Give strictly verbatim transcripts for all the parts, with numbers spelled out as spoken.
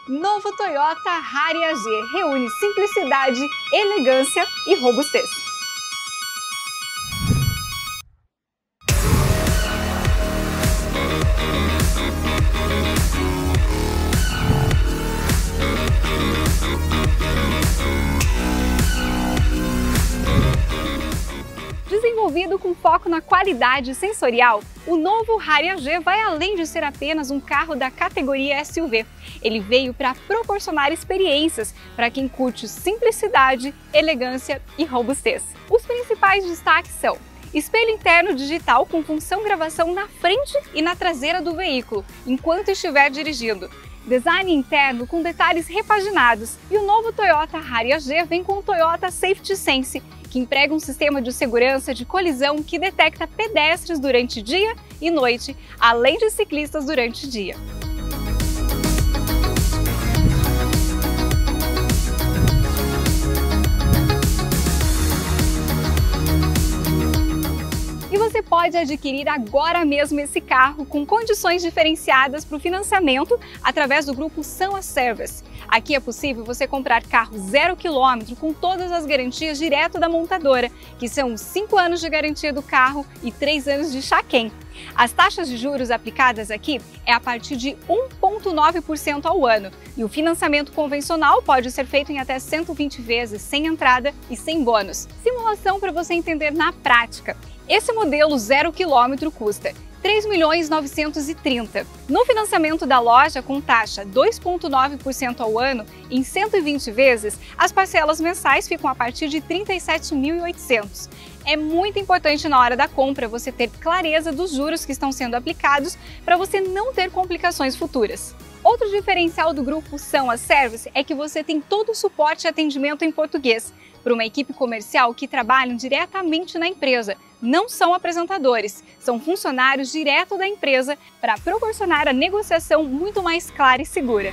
Novo Toyota Harrier G reúne simplicidade, elegância e robustez. Desenvolvido com foco na qualidade sensorial, o novo Harrier G vai além de ser apenas um carro da categoria S U V. Ele veio para proporcionar experiências para quem curte simplicidade, elegância e robustez. Os principais destaques são: espelho interno digital com função gravação na frente e na traseira do veículo, enquanto estiver dirigindo. Design interno com detalhes repaginados, e o novo Toyota Harrier G vem com o Toyota Safety Sense, que emprega um sistema de segurança de colisão que detecta pedestres durante dia e noite, além de ciclistas durante o dia. Você pode adquirir agora mesmo esse carro com condições diferenciadas para o financiamento através do grupo São Service. Aqui é possível você comprar carro zero quilômetro com todas as garantias direto da montadora, que são cinco anos de garantia do carro e três anos de chá-quem. As taxas de juros aplicadas aqui é a partir de um vírgula nove por cento ao ano, e o financiamento convencional pode ser feito em até cento e vinte vezes sem entrada e sem bônus. Simulação para você entender na prática. Esse modelo zero quilômetro custa três milhões novecentos e trinta mil. No financiamento da loja, com taxa dois vírgula nove por cento ao ano, em cento e vinte vezes, as parcelas mensais ficam a partir de trinta e sete mil e oitocentos reais. É muito importante na hora da compra você ter clareza dos juros que estão sendo aplicados para você não ter complicações futuras. Outro diferencial do grupo São Service é que você tem todo o suporte e atendimento em português, por uma equipe comercial que trabalham diretamente na empresa. Não são apresentadores, são funcionários direto da empresa para proporcionar a negociação muito mais clara e segura.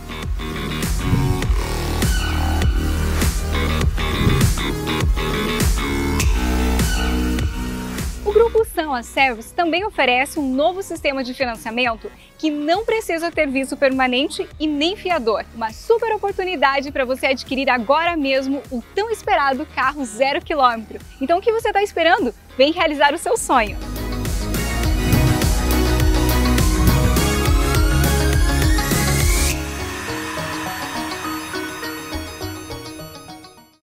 O Grupo São Service também oferece um novo sistema de financiamento que não precisa ter visto permanente e nem fiador. Uma super oportunidade para você adquirir agora mesmo o tão esperado carro zero quilômetro. Então o que você está esperando? Vem realizar o seu sonho!